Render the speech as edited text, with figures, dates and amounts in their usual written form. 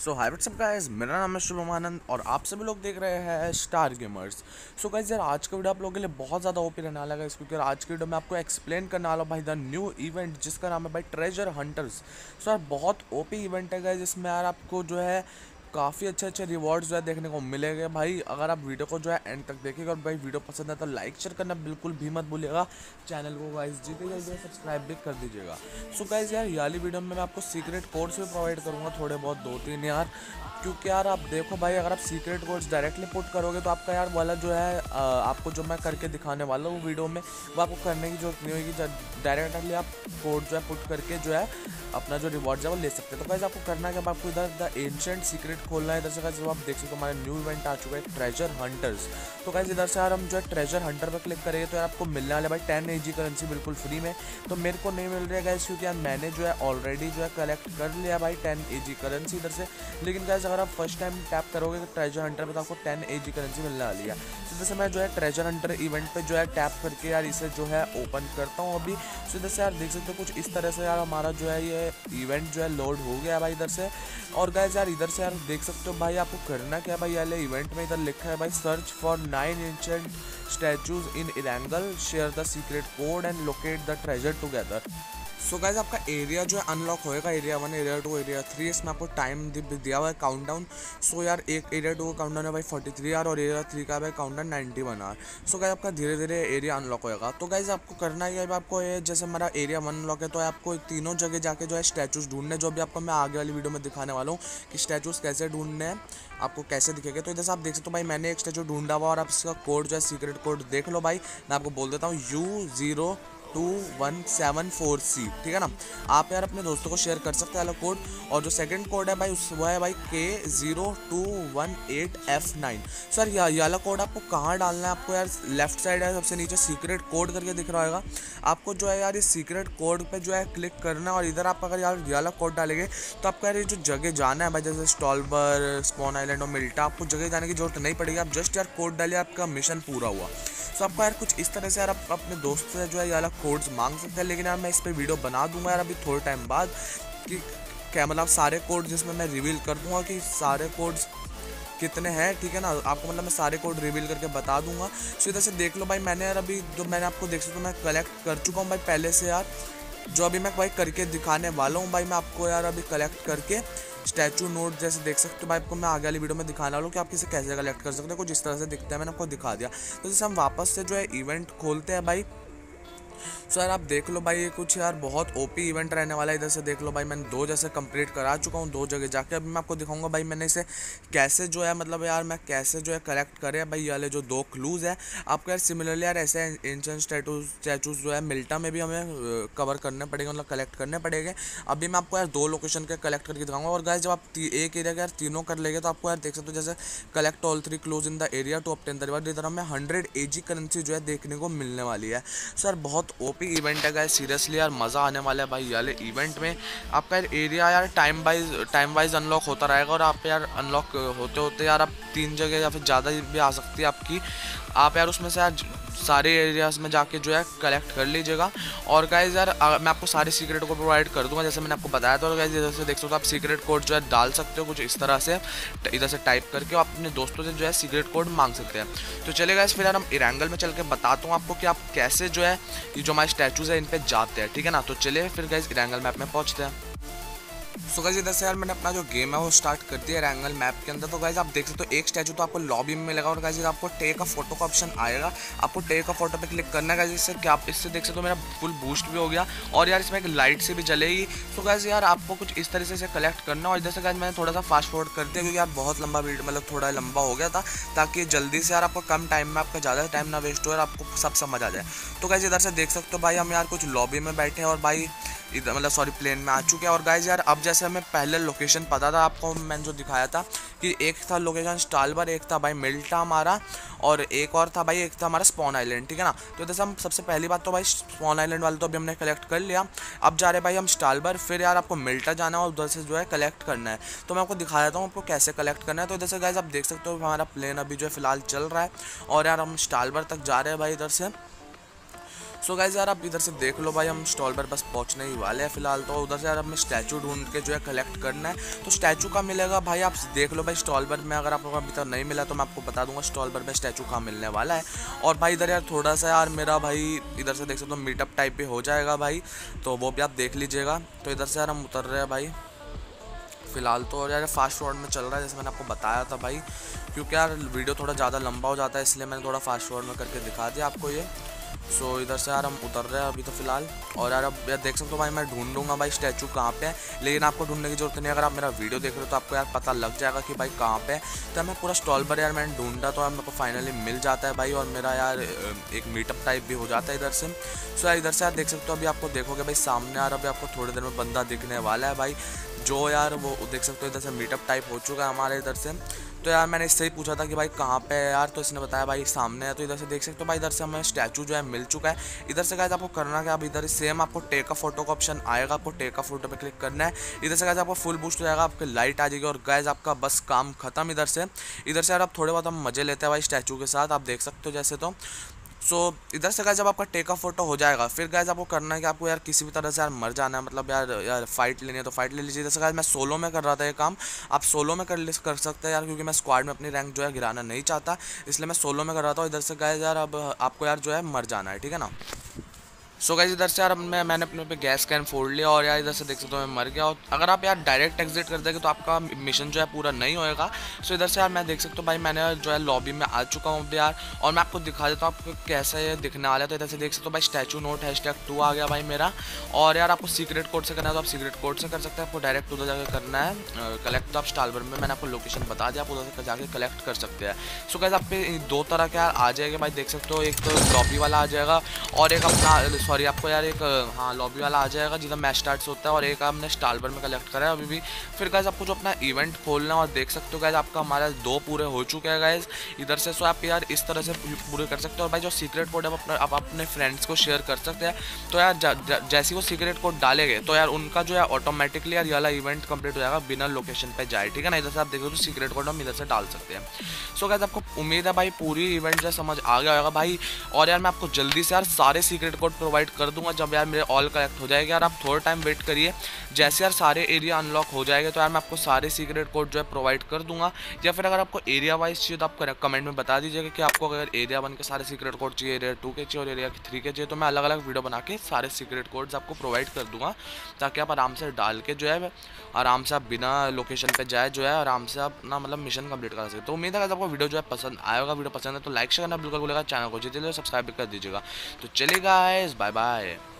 सो hi what's up guys, मेरा नाम है शुभम आनंद और आप सभी लोग देख रहे हैं स्टार गेमर्स। सो गाइस यार, आज का वीडियो आप लोगों के लिए बहुत ज़्यादा ओपी रहने वाला है क्योंकि आज की वीडियो में आपको एक्सप्लेन करने वाला हूँ भाई द न्यू इवेंट जिसका नाम है भाई ट्रेजर हंटर्स। सो यार बहुत ओपी इवेंट है गाइस, जिसमें यार आपको जो है काफ़ी अच्छे अच्छे रिवॉर्ड्स जो है देखने को मिलेंगे भाई। अगर आप वीडियो को जो है एंड तक देखेंगे और भाई वीडियो पसंद है तो लाइक शेयर करना बिल्कुल भी मत भूलिएगा। चैनल को गाइस जितनी जल्दी सब्सक्राइब भी कर दीजिएगा। सो गाइस यार, ये वाली वीडियो में मैं आपको सीक्रेट कोड्स भी प्रोवाइड करूँगा, थोड़े बहुत 2-3 यार। क्योंकि यार आप देखो भाई, अगर आप सीक्रेट कोड्स डायरेक्टली पुट करोगे तो आपका यार वाला जो है आपको जो मैं करके दिखाने वाला हूँ वीडियो में, वो आपको करने की जरूरत नहीं होगी। डायरेक्टली आप कोड जो है पुट करके जो है अपना जो रिवॉर्ड है वो ले सकते हैं। तो गाइस आपको करना है कि आपको इधर द एंशिएंट सीक्रेट खोलना है। इधर से गाइस जो आप देख सकते हो हमारा न्यू इवेंट आ चुका है ट्रेजर हंटर्स। तो गाइस इधर से यार हम जो है ट्रेजर हंटर पर क्लिक करेंगे तो यार आपको मिलने वाला भाई 10 AG करेंसी बिल्कुल फ्री में। तो मेरे को नहीं मिल रहा है गाइस क्योंकि यार मैंने जो है ऑलरेडी जो है कलेक्ट कर लिया भाई 10 AG करेंसी इधर से। लेकिन गाइस अगर आप फर्स्ट टाइम टैप करोगे तो ट्रेजर हंटर पे तो आपको 10 AG करेंसी मिलने वाली है। तो जैसे मैं जो है ट्रेजर हंटर इवेंट पे जो है टैप करके यार इसे जो है ओपन करता हूँ अभी। तो इधर से यार देख सकते हो कुछ इस तरह से यार हमारा जो है ये इवेंट जो है लोड हो गया है भाई इधर से। और गाइस यार इधर से यार देख सकते हो भाई आपको करना क्या है भाई, यार इवेंट में इधर लिखा है भाई search for 9 ancient statues in Erangel, share the secret code and locate the treasure together. So guys आपका एरिया जो है अनलॉक होएगा, एरिया 1, एरिया 2, एरिया 3। इसमें आपको टाइम दिया हुआ है काउंटडाउन। सो यार एक एरिया 2 का काउंटडाउन है भाई 43 आवर और एरिया 3 का भाई काउंटडाउन 91 आवर। सो गाइस आपका धीरे धीरे एरिया अनलॉक होएगा। तो गाइस आपको करना है आपको ये, जैसे हमारा एरिया 1 अनलॉक है तो आपको तीनों जगह जाके जो है स्टैचूज ढूंढने, जो भी आपको मैं आगे वाली वीडियो में दिखाने वाला हूँ कि स्टैचूज कैसे ढूंढने हैं, आपको कैसे दिखेंगे। तो इधर से आप देख सकते हो भाई मैंने एक स्टैचू ढूंढा हुआ और आप इसका कोड जो है सीक्रेट कोड देख लो भाई। मैं आपको बोल देता हूँ U021746, ठीक है ना। आप यार अपने दोस्तों को शेयर कर सकते हैं वाला कोड। और जो सेकंड कोड है भाई वो है भाई K0218F9। सर ये वाला कोड आपको कहाँ डालना है, आपको यार लेफ्ट साइड है सबसे नीचे सीक्रेट कोड करके दिख रहा होगा। आपको जो है यार इस सीक्रेट कोड पे जो है क्लिक करना है और इधर आप अगर यार ये वाला कोड डालेंगे तो आपको यार ये जो जगह जाना है भाई, जैसे स्टॉलबर, स्पॉन आइलैंड और मिल्टा, आपको जगह जाने की जरूरत नहीं पड़ेगी। आप जस्ट यार कोड डालिए, आपका मिशन पूरा हुआ। तो आपको यार कुछ इस तरह से यार आप अपने दोस्त से जो है ये वाला कोड्स मांग सकते हैं। लेकिन यार मैं इस पर वीडियो बना दूंगा यार अभी थोड़े टाइम बाद कि क्या मतलब सारे कोड जिसमें मैं रिवील कर दूंगा कि सारे कोड्स कितने हैं, ठीक है ना। आपको मतलब मैं सारे कोड रिवील करके बता दूंगा। सो इधर से देख लो भाई, मैंने यार अभी जो मैंने आपको देख सकता हूँ मैं कलेक्ट कर चुका हूँ भाई पहले से यार। जो अभी मैं भाई करके दिखाने वाला हूँ भाई, मैं आपको यार अभी कलेक्ट करके स्टैचू नोट जैसे देख सकते हो भाई, आपको मैं आगे वाली वीडियो में दिखाने वाला हूँ कि आप किसे कैसे कलेक्ट कर सकते हैं। कुछ इस तरह से दिखता है, मैंने आपको दिखा दिया। तो जैसे हम वापस से जो है इवेंट खोलते हैं भाई। सो यार आप देख लो भाई, ये कुछ यार बहुत ओपी इवेंट रहने वाला है। इधर से देख लो भाई, मैंने 2 जैसे कंप्लीट करा चुका हूँ 2 जगह जाके। अभी मैं आपको दिखाऊंगा भाई मैंने इसे कैसे जो है मतलब यार मैं कैसे जो है कलेक्ट करे भाई। ये वाले जो 2 क्लूज़ है आपको यार सिमिलरली यार ऐसे एंशिएंट स्टैचूज जो है मिल्टा में भी हमें कवर करने पड़ेंगे, मतलब कलेक्ट करने पड़ेंगे। अभी मैं आपको यार 2 लोकेशन के कलेक्ट करके दिखाऊंगा। और गाइस जब आप एक एरिया के यार तीनों कर लेंगे तो आपको यार देख सकते हो जैसे collect all 3 clues in the area to obtain the reward, इधर हमें 100 AG करेंसी जो है देखने को मिलने वाली है। सर बहुत ओपी इवेंट है गाइस, सीरियसली यार मज़ा आने वाला है भाई वाले इवेंट में। आपका यार एरिया यार टाइम वाइज अनलॉक होता रहेगा और आप यार अनलॉक होते होते यार आप 3 जगह या फिर ज़्यादा भी आ सकती है आपकी। आप यार उसमें से यार सारे एरियाज़ में जाके जो है कलेक्ट कर लीजिएगा। और गाइज यार मैं आपको सारे सीक्रेट को प्रोवाइड कर दूंगा जैसे मैंने आपको बताया था। और गाइज इधर से देख सकते हो आप सीक्रेट कोड जो है डाल सकते हो कुछ इस तरह से, इधर से टाइप करके आप अपने दोस्तों से जो है सीक्रेट कोड मांग सकते हैं। तो चलिए गाइज फिर यार हम इरेंगल में चल के बताता हूँ आपको कि आप कैसे जो है ये जो हमारे स्टैचूज़ है इन पर जाते हैं, ठीक है ना। तो चलिए फिर गाइज इरेंगल मैप में पहुँचते हैं। सो गाइस इधर से यार मैंने अपना जो गेम है वो स्टार्ट कर दिया एंगल मैप के अंदर। तो गाइस आप देख सकते हो एक स्टैचू तो आपको लॉबी में मिलेगा और गाइस आपको टेक अ फोटो का ऑप्शन आएगा। आपको टेक अ फोटो पे क्लिक करना है गाइस। इससे क्या आप इससे देख सकते हो मेरा फुल बूस्ट भी हो गया और यार इसमें एक लाइट से भी जलेगी। तो गाइस यार आपको कुछ इस तरीके से कलेक्ट करना। और इधर से गाइस मैंने थोड़ा सा फास्ट फॉरवर्ड कर दिया क्योंकि यार बहुत लंबा वीडियो मतलब थोड़ा लंबा हो गया था, ताकि जल्दी से यार आपको कम टाइम में आपका ज़्यादा टाइम ना वेस्ट हो और आपको सब समझ आ जाए। तो गाइस इधर से देख सकते हो भाई हम यार कुछ लॉबी में बैठे हैं और भाई इधर मतलब सॉरी प्लेन में आ चुके हैं। और गाइज यार अब जैसे हमें पहले लोकेशन पता था आपको मैंने जो दिखाया था कि एक था लोकेशन स्टालबर, एक था भाई मिल्टा हमारा और एक और था भाई एक था हमारा स्पॉन आइलैंड, ठीक है ना। तो जैसे हम सबसे पहली बात तो भाई स्पॉन आइलैंड वाले तो अभी हमने कलेक्ट कर लिया। अब जा रहे भाई हम स्टालबर, फिर यार आपको मिल्टा जाना है और उधर से जो है कलेक्ट करना है। तो मैं आपको दिखा देता हूँ आपको कैसे कलेक्ट करना है। तो इधर से गाइज आप देख सकते हो हमारा प्लेन अभी जो है फिलहाल चल रहा है और यार हम स्टालबर तक जा रहे हैं भाई इधर से। सो गाइस यार आप इधर से देख लो भाई, हम स्टॉल पर बस पहुंचने ही वाले हैं फिलहाल। तो उधर से यार हमें स्टैचू ढूंढ के जो है कलेक्ट करना है। तो स्टैचू कहाँ मिलेगा भाई, आप देख लो भाई स्टॉल पर में। अगर आप लोगों को अभी तक नहीं मिला तो मैं आपको बता दूंगा स्टॉल पर में स्टैचू कहाँ मिलने वाला है। और भाई इधर यार थोड़ा सा यार मेरा भाई इधर से देख सकते हो मीटअप टाइप पे हो जाएगा भाई, तो वो भी आप देख लीजिएगा। तो इधर से यार हम उतर रहे हैं भाई फिलहाल तो। और यार फास्ट फॉरवर्ड में चल रहा है जैसे मैंने आपको बताया था भाई, क्योंकि यार वीडियो थोड़ा ज़्यादा लंबा हो जाता है इसलिए मैंने थोड़ा फास्ट फॉरवर्ड में करके दिखा दिया आपको ये। सो इधर से यार हम उतर रहे हैं अभी तो फिलहाल। और यार अब यार देख सकते हो भाई मैं ढूंढूंगा भाई स्टैचू कहाँ पे है, लेकिन आपको ढूंढने की जरूरत नहीं है। अगर आप मेरा वीडियो देख रहे हो तो आपको यार पता लग जाएगा कि भाई कहाँ पे है। तो मैं पूरा स्टॉल पर यार मैंने ढूंढा तो यार मेरे को फाइनली मिल जाता है भाई, और मेरा यार एक मीटअप टाइप भी हो जाता है इधर से। सो यार इधर से यार देख सकते हो अभी आपको देखोगे भाई सामने यार अभी आपको थोड़ी देर में बंदा दिखने वाला है भाई, जो यार वो देख सकते हो इधर से मीटअप टाइप हो चुका है हमारे इधर से। तो यार मैंने इससे ही पूछा था कि भाई कहाँ पे है यार, तो इसने बताया भाई सामने है। तो इधर से देख सकते हो भाई इधर से हमें स्टैचू जो है मिल चुका है। इधर से गाइस आपको करना क्या, अब इधर सेम आपको टेक अ फोटो का ऑप्शन आएगा, आपको टेक अ फोटो पे क्लिक करना है। इधर से गाइस आपको फुल बूस्ट हो जाएगा, आपकी लाइट आ जाएगी और गाइस आपका बस काम खत्म इधर से। इधर से यार आप थोड़े बहुत हम मजे लेते हैं भाई स्टैचू के साथ, आप देख सकते हो जैसे। तो सो इधर से गाइस जब आपका टेक अ फोटो हो जाएगा फिर गाइस आपको करना है कि आपको यार किसी भी तरह से यार मर जाना है, मतलब यार फाइट लेनी है तो फाइट ले लीजिए। जैसे गाइस मैं सोलो में कर रहा था ये काम, आप सोलो में कर सकते हैं यार, क्योंकि मैं स्क्वाड में अपनी रैंक जो है गिराना नहीं चाहता, इसलिए मैं सोलो में कर रहा था। इधर से गाइस यार अब आपको यार जो है मर जाना है, ठीक है ना। सो गाइस इधर से यार मैंने अपने पे गैस कैन फोड़ लिया और यार इधर से देख सकते हो मैं मर गया। और अगर आप यार डायरेक्ट एग्जिट कर देंगे तो आपका मिशन जो है पूरा नहीं होएगा। सो इधर से यार मैं देख सकता हूँ भाई मैंने जो है लॉबी में आ चुका हूँ अभी यार, और मैं आपको दिखा देता हूँ आपको कैसा ये दिखने वाला है। तो इधर से देख सकते हो भाई स्टैचू नोट #2 आ गया भाई मेरा। और यार आपको सीक्रेट कोड से करना है तो आप सीक्रेट कोड से कर सकते हैं, आपको डायरेक्ट उधर जाकर करना है कलेक्ट। तो आप स्टालवर में मैंने आपको लोकेशन बता दिया, आप उधर से जाके कलेक्ट कर सकते हैं। सो गाइस आप पे दो तरह के यार आ जाएगा भाई, देख सकते हो एक तो लॉबी वाला आ जाएगा और एक अपना सॉरी आपको यार एक हाँ लॉबी वाला आ जाएगा जिधर मैच स्टार्ट्स होता है, और एक हमने स्टालवर में कलेक्ट करा है अभी भी। फिर गाइस आपको जो अपना इवेंट खोलना है और देख सकते हो गाइस आपका हमारा 2 पूरे हो चुके हैं गाइस इधर से। सो आप यार इस तरह से पूरे कर सकते हो। और भाई जो सीक्रेट कोड है आप अपने फ्रेंड्स को शेयर कर सकते हैं। तो यार जैसे वो सीक्रेट कोड डालेंगे तो यार उनका जो है ऑटोमेटिकली यार ये वाला इवेंट कंप्लीट हो जाएगा बिना लोकेशन पे जाए, ठीक है ना। इधर से आप देखो तो सीक्रेट कोड हम इधर से डाल सकते हैं। सो गाइस आपको उम्मीद है भाई पूरी इवेंट जो समझ आ गया होगा भाई। और यार मैं आपको जल्दी से यार सारे सीक्रेट कोड प्रोवाइड कर दूंगा जब यार मेरे ऑल कलेक्ट हो जाएगा। यार आप थोड़ा टाइम वेट करिए, जैसे यार सारे एरिया अनलॉक हो जाएंगे तो यार मैं आपको सारे सीक्रेट कोड जो है प्रोवाइड कर दूंगा। या फिर अगर आपको एरिया वाइज चाहिए तो आप कमेंट में बता दीजिएगा कि आपको अगर एरिया 1 के सारे सीक्रेट कोड चाहिए, एरिया 2 के चाहिए और एरिया 3 के चाहिए, तो मैं अलग अलग वीडियो बना के सारे सीक्रेट कोड्स आपको प्रोवाइड कर दूंगा, ताकि आप आराम से डाल के जो है आराम से आप बिना लोकेशन पे जाए जो है आराम से आप ना मतलब मिशन कंप्लीट कर सकते। तो उम्मीद है कि आपको वीडियो जो है पसंद आएगा। वीडियो पसंद है तो लाइक शेयर करना बिल्कुल भूलेगा, चैनल को जितने चैनल सब्सक्राइब भी कर दीजिएगा। तो चलिए गाइस बाय बाय।